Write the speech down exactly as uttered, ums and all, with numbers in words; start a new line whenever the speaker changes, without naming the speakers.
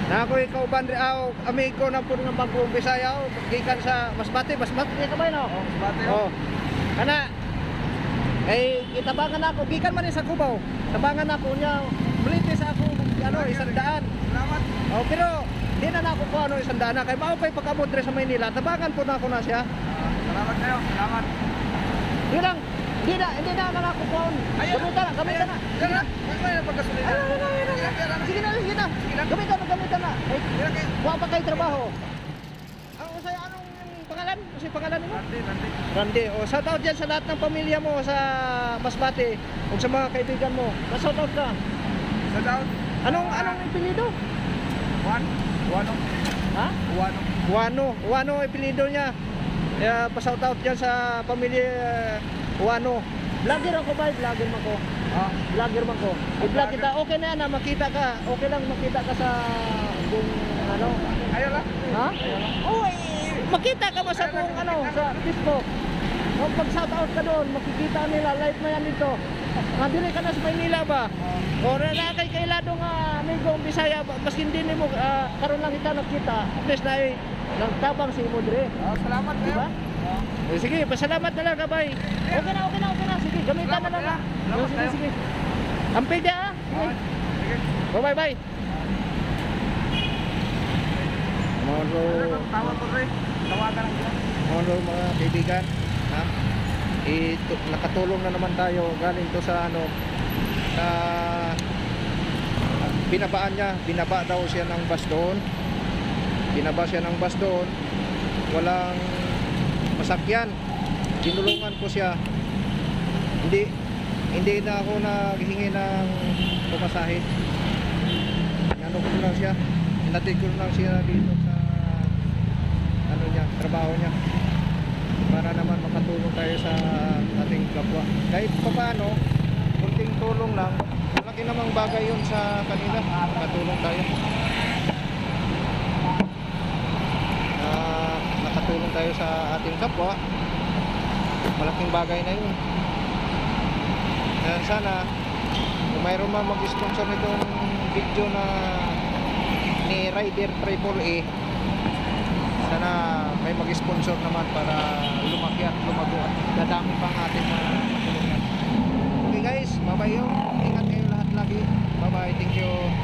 Na ako ikaw ban aw amigo na pud nga Bagong Bisaya o gikan sa Masbate, Masbate ka ba no?
Oh, Masbate.
Oh. Kana eh itabangan ako gikan man ni sa Cubao. Tabangan ako nya muliti sa ako ano isang daan.
Salamat.
Oh, pero di na nako ko ano isang daan na kay mao pay pagkamot dre sa Maynila. Tabangan po na ako na siya.
Uh, salamat kayo. Salamat.
Di lang Hindi na, hindi na na ako po. Gamitan na, gamitan na.
Yan na. Mas may pagkasulina.
Ayun, ayun, ayun, ayun. Sige na, sige na. Gamitan na, gamitan na. Eh, huwag pa kayo trabaho. Ang usay, anong pangalan? Kasi pangalan mo?
Randy, Randy.
Randy. O, shout out dyan sa lahat ng pamilya mo sa Masbate. O sa mga kaibigan mo. Na-shout out ka.
Shout out.
Anong, anong ipilido?
Juan. Juano.
Ha?
Juano.
Juano. Juano ipilido niya. Kaya pa-shout out dyan sa pamilya Juano. Vlogger ako ba? Vlogger man ko.
Ah,
Vlogger man ko. I-vlog kita. Okay na yan na makita ka. Okay lang makita ka sa kung ano.
ayaw lang.
Ha? Oo, eh, makita ka ba sa kung ano, sa Facebook. O pag shout out ka doon, makikita nila. Live na yan dito. Nadiri ka na sa Maynila ba? O na kay kailado nga amigong Bisaya. Mas hindi mo uh, karoon lang kita nakita. At least na eh, nagtabang si Imodre.
Ah, salamat kayo.
Diba? Eh, sige, pasalamat na lang kabay. Okay na, okay na, okay na. Sige, gamitan na lang.
Salamat,
Oh,
salamat
sige,
tayo.
sige. Ampay dia ah.
Ah, sige.
Bye bye bye. Moro,
Tawag ko rin. Tawagan lang kita.
moro mga kaibigan. Ha? Ito, nakatulong na naman tayo galing to sa ano sa binabaan niya, binaba daw siya ng bus doon. Binaba siya ng bus doon. Walang masakyan. Tinulungan ko siya. Hindi hindi na ako naghingi ng pumasahe. Ano ko lang siya. Hinatid ko lang siya dito sa ano niya, trabaho niya. Para naman makatulong tayo sa ating kapwa. Kahit pa paano, kunting tulong lang. Malaki namang bagay yun sa kanila. Makatulong tayo. Uh, nakatulong tayo sa ating kapwa. Malaking bagay na yun. Kaya sana kung mayroon man mag-sponsor nitong video na ni Rider Triple A, sana may mag-sponsor naman para lumaki at lumago at dadami pang ating mga matulungan. Okay guys, bye bye yun. Ingat kayo lahat lagi. Bye bye, thank you.